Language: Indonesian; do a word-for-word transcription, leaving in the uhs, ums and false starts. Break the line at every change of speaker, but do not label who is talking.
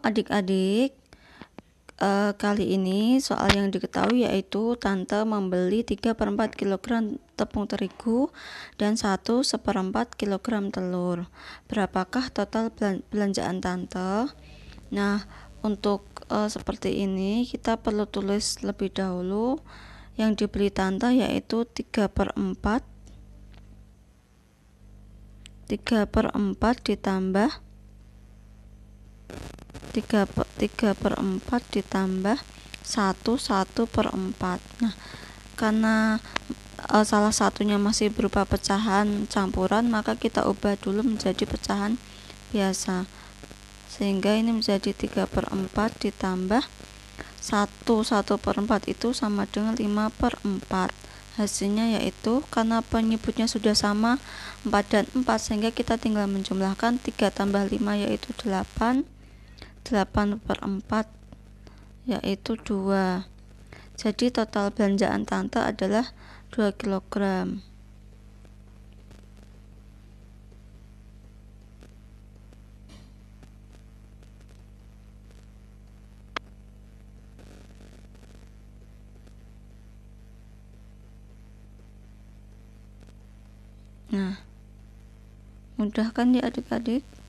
adik-adik, uh, kali ini soal yang diketahui yaitu tante membeli tiga per empat kilogram tepung terigu dan satu seperempat kilogram telur. Berapakah total belanjaan tante? Nah, untuk uh, seperti ini kita perlu tulis lebih dahulu yang dibeli tante yaitu tiga per empat tiga per empat ditambah tiga per empat ditambah satu satu per empat. Nah, karena e, salah satunya masih berupa pecahan campuran, maka kita ubah dulu menjadi pecahan biasa, sehingga ini menjadi tiga per empat ditambah satu satu per empat itu sama dengan lima per empat. Hasilnya yaitu, karena penyebutnya sudah sama empat dan empat, sehingga kita tinggal menjumlahkan tiga tambah lima yaitu delapan, delapan per empat yaitu dua. Jadi total belanjaan tante adalah dua kilogram. Nah, mudah kan ya adik-adik?